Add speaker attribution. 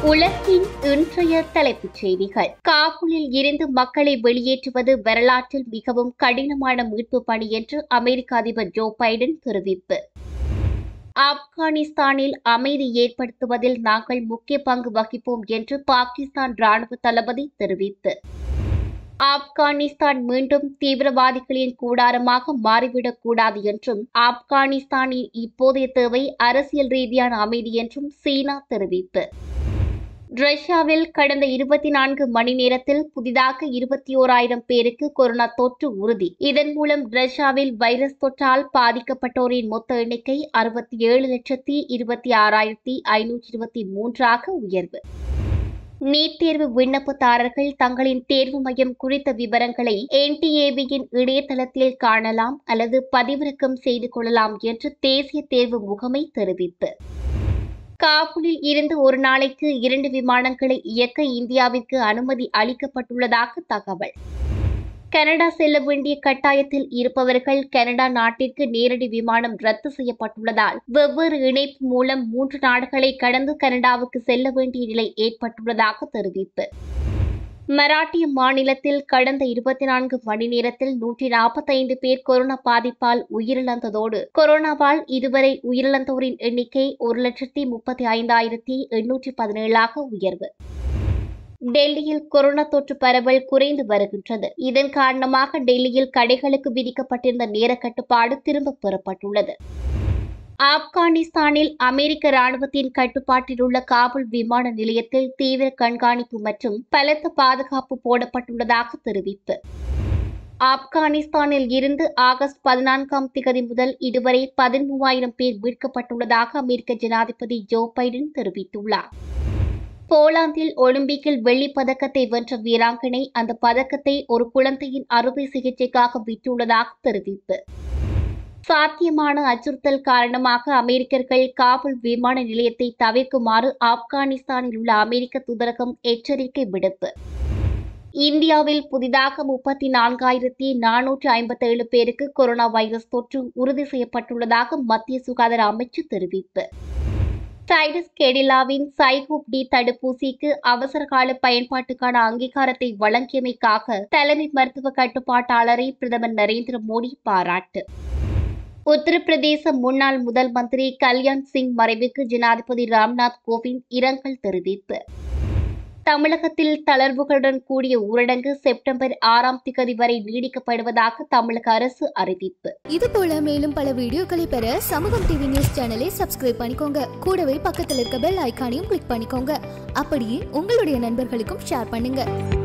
Speaker 1: உலகின் இன்றைய தலைப்புச் செய்திகள். காபூலில் இருந்து மக்களை வெளியேற்றுவது வரலாற்றில் மிகவும் கடினமான மீட்பு பணி என்று அமெரிக்க அதிபர் ஜோ பைடன் தெரிவிப்பு. ஆப்கானிஸ்தானில் அமைதி ஏற்படுத்துவதில் நாங்கள் முக்கிய பங்கு வகிப்போம் என்று பாகிஸ்தான் ராணுவ தளபதி தெரிவிப்பு. ஆப்கானிஸ்தான் மீண்டும் தீவிரவாதிகளின் கூடாரமாக மாறிவிடக்கூடாது என்றும் ஆப்கானிஸ்தானின் இப்போதைய தேவை அரசியல் ரீதியான அமைதி என்றும் சீனா தெரிவிப்பு. ரஷ்யாவில் கடந்த 24 மணி நேரத்தில் புதிதாக 21,000 பேருக்கு கொரோனா தொற்று உறுதி. இதன் மூலம் ரஷ்யாவில் வைரஸ் தொற்றால் பாதிக்கப்பட்டோரின் மொத்த எண்ணிக்கை 67,26,523 உயர்வு. நீட் தேர்வு விண்ணப்பதாரர்கள் தங்களின் தேர்வு மையம் குறித்த விவரங்களை NTAவின் இணையதளத்தில் காணலாம் அல்லது பதிவிறக்கம் செய்து கொள்ளலாம் என்று தேசிய தேர்வு முகமை தெரிவிப்பு. காபூலில் இருந்து ஒரு நாளைக்கு 2 விமானங்களை இயக்க இந்தியாவிற்கு அனுமதி அளிக்கப்பட்டுள்ளதாக தகவல். கனடா செல்ல வேண்டிய கட்டாயத்தில் இருப்பவர்கள் கனடா நாட்டிற்கு நேரடி விமானம் ரத்து செய்யப்பட்டுள்ளதால் வெவ்வேறு இணைப்பு மூலம் 3 நாடுகளை கடந்து கனடாவுக்கு செல்ல வேண்டிய நிலை ஏற்பட்டுள்ளதாக தெரிவிப்பு. மராட்டிய மாநிலத்தில் கடந்த 24 மணி நேரத்தில் 145 பேர் கொரோனா பாதிப்பால் உயிரிழந்ததோடு கொரோனாவால் இதுவரை உயிரிழந்தோரின் எண்ணிக்கை 1,35,817 உயர்வு. டெல்லியில் கொரோனா தொற்று பரவல் குறைந்து வருகின்றது. இதன் காரணமாக டெல்லியில் கடைகளுக்கு விதிக்கப்பட்டிருந்த நேர கட்டுப்பாடு திரும்பப் பெறப்பட்டுள்ளது. ஆப்கானிஸ்தானில் அமெரிக்க ராணுவத்தின் கட்டுப்பாட்டில் உள்ள காபூல் விமான நிலையத்தில் தீவிர கண்காணிப்பு மற்றும் பலத்த பாதுகாப்பு போடப்பட்டுள்ளதாக தெரிவிப்பு. ஆப்கானிஸ்தானில் இருந்து ஆகஸ்ட் 14 முதல் இதுவரை 13,000 பேர் மீட்கப்பட்டுள்ளதாக அமெரிக்க ஜனாதிபதி ஜோ பைடன் தெரிவித்துள்ளார். போலாந்தில் ஒலிம்பிக்கில் வெள்ளிப் பதக்கத்தை வென்ற வீராங்கனை அந்த பதக்கத்தை ஒரு குழந்தையின் அறுவை சிகிச்சைக்காக விற்றுள்ளதாக தெரிவிப்பு. சாத்தியமான அச்சுறுத்தல் காரணமாக அமெரிக்கர்கள் காபூல் விமான நிலையத்தை தவிர்க்குமாறு ஆப்கானிஸ்தானில் உள்ள அமெரிக்க தூதரகம் எச்சரிக்கை விடுப்பு. இந்தியாவில் புதிதாக 34,457 பேருக்கு கொரோனா வைரஸ் தொற்று உறுதி செய்யப்பட்டுள்ளதாக மத்திய சுகாதார அமைச்சு தெரிவிப்பு. சைடஸ் கெடிலாவின் சைகோப்-டி தடுப்பூசிக்கு அவசரகால பயன்பாட்டுக்கான அங்கீகாரத்தை வழங்கியமைக்காக தலைமை மருத்துவ கட்டுப்பாட்டாளரை பிரதமர் நரேந்திர மோடி பாராட்டு. உத்தரப்பிரதேச முன்னாள் முதல் மந்திரி கல்யான் சிங் மறைவுக்கு ஜனாதிபதி ராம்நாத் கோவிந்த் இரங்கல் தெரிவிப்பு. தமிழகத்தில் தளர்வுகளுடன் கூடிய ஊரடங்கு செப்டம்பர் 6 வரை நீடிக்கப்படுவதாக தமிழக அரசு அறிவிப்பு.
Speaker 2: இதுபோல மேலும் பல வீடியோக்களை பெற சமூகம் டிவி நியூஸ் சேனலை சப்ஸ்கிரைப் பண்ணிக்கோங்க. கூடவே பக்கத்தில் இருக்க பெல் ஐகானையும் கிளிக் பண்ணிக்கோங்க. அப்படியே உங்களுடைய நண்பர்களுக்கும் ஷேர் பண்ணுங்க.